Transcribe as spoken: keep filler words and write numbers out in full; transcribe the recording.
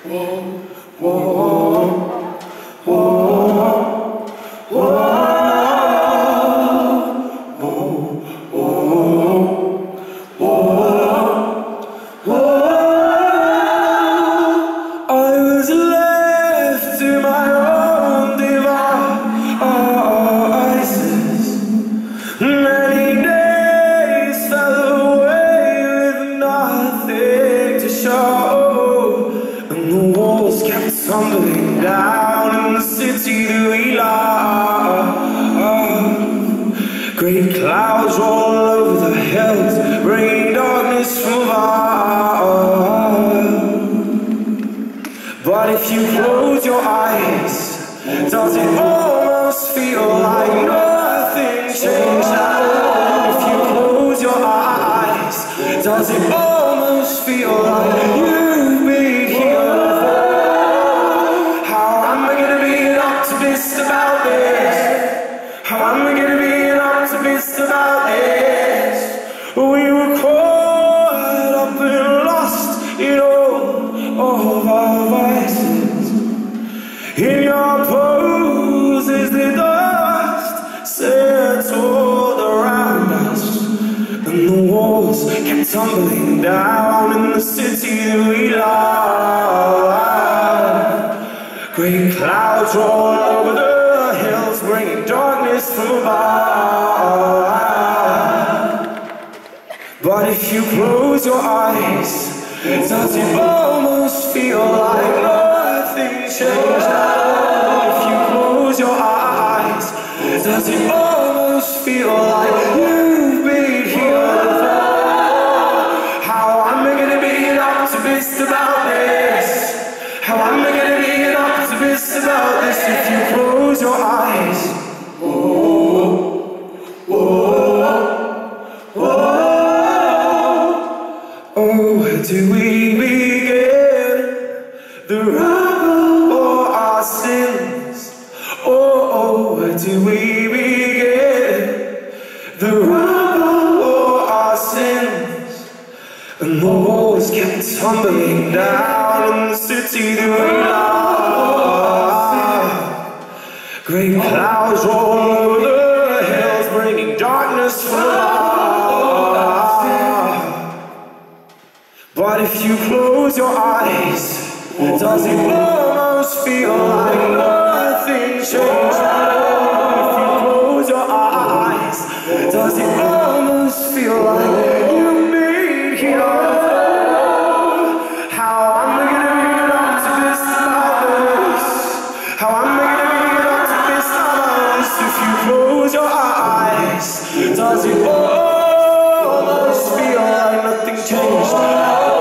Tumbling down in the city that we love. Great clouds roll over the hills, bringing darkness from above. But if you close your eyes, does it almost feel like nothing changed at all? If you close your eyes, does it almost feel like you've been healed? About this, how am I gonna be an optimist about this? We were caught up and lost in all of our vices. In your poses, the dust settled around us, and the walls kept tumbling down in the city that we love. Great clouds roll over the hills, bringing darkness from above. But if you close your eyes, does it almost feel like nothing changed at all? If you close your eyes, does it almost feel like you've been healed? How am I gonna be an optimist about this? How am I gonna be an optimist about this if you close your eyes? Whoa, whoa, whoa. Oh, where do we begin? The rubble or our sins? Oh, oh, where do we begin? The rubble or our sins? And the walls kept tumbling down in the city that we love. Great clouds roll over the hills, bringing darkness from above. But if you close your eyes, does it almost feel like nothing changed at all? If you close your eyes, does it almost feel like you've been healed? How am I gonna be an optimist about this? How am I gonna be an optimist about this if you close your eyes? Does it almost feel like nothing changed?